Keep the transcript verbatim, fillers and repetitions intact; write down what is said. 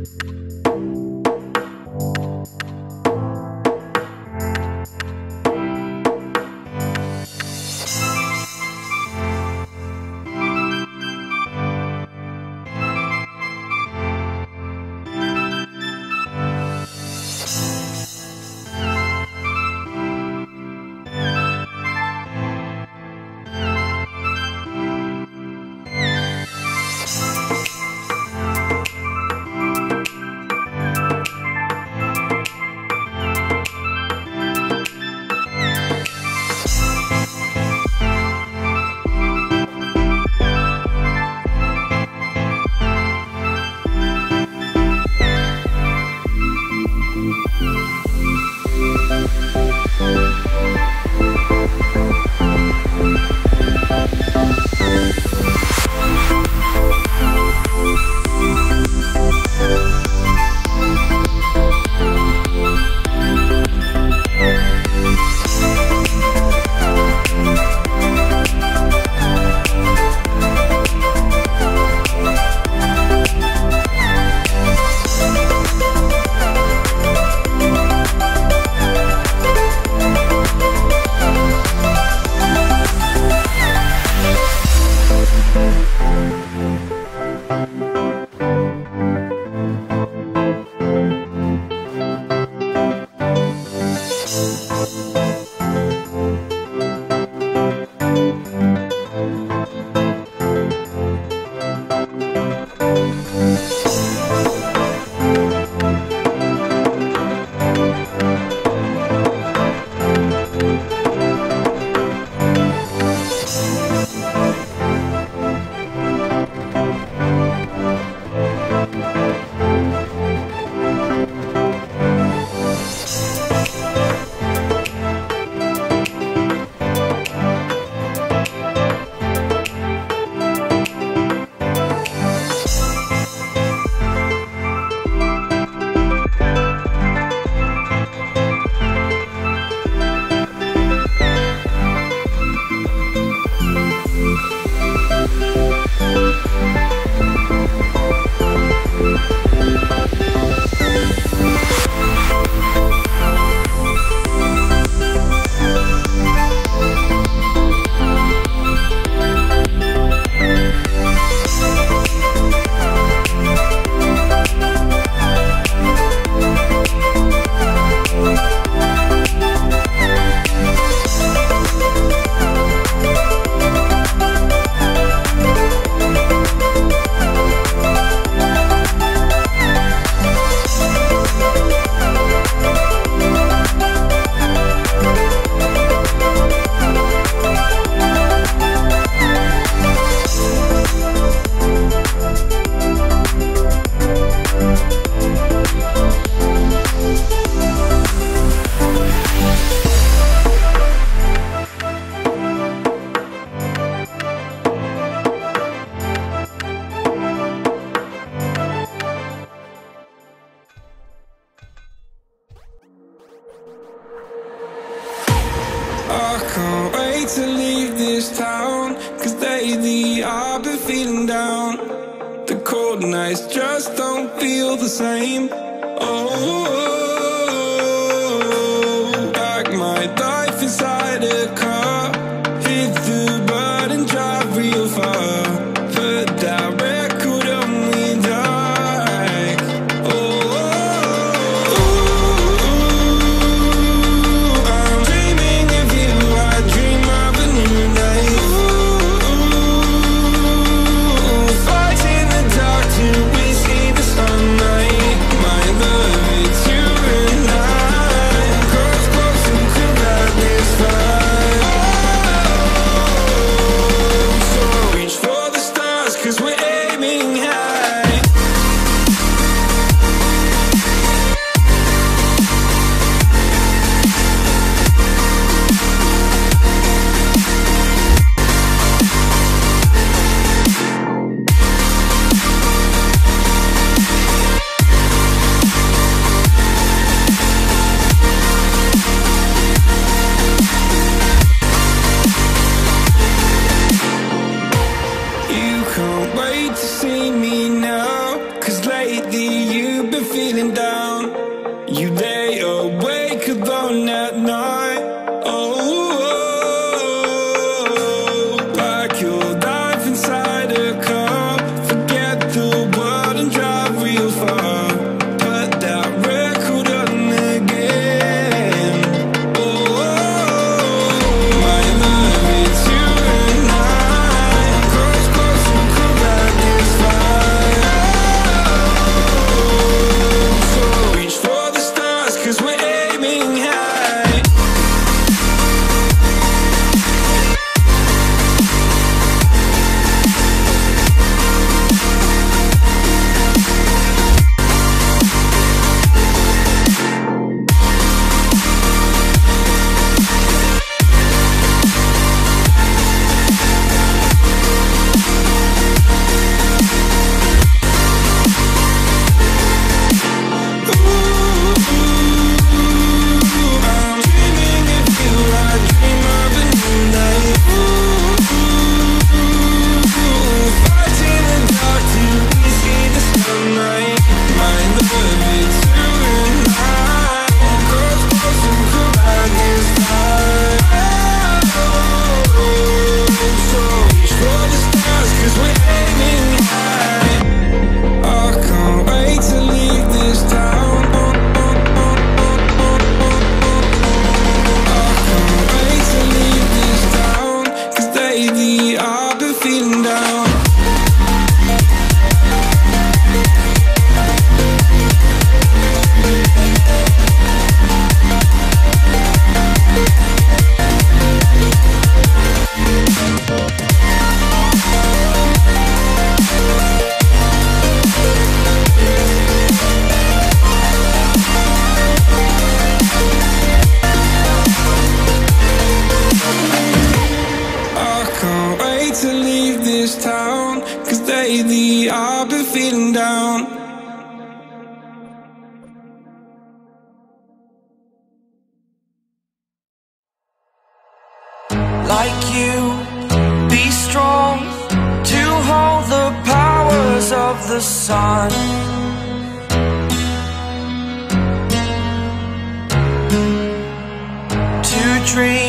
to leave this town, cause lately I've been feeling down. The cold nights just don't feel the same. Oh, like my life inside a car, hit the button, drive real far, put that record on me like, oh, I'm dreaming of you, I dream of a new life. Fight in the dark till we see the sunlight. My love, it's you and I. Close, close and cool like this fire. So reach for the stars, cause we're aiming high. You can't wait to see me now, cause lately you've feeling down. You lay awake alone at night. Oh, pack your life inside a car, forget the world and drive real far. Put that record on again. Oh, my love, it's you and I. Close, close, we could light this fire. So reach for the stars, 'cause we're aiming high. To leave this town, 'cause lately I've been feeling down. Like you, be strong to hold the powers of the sun. To dream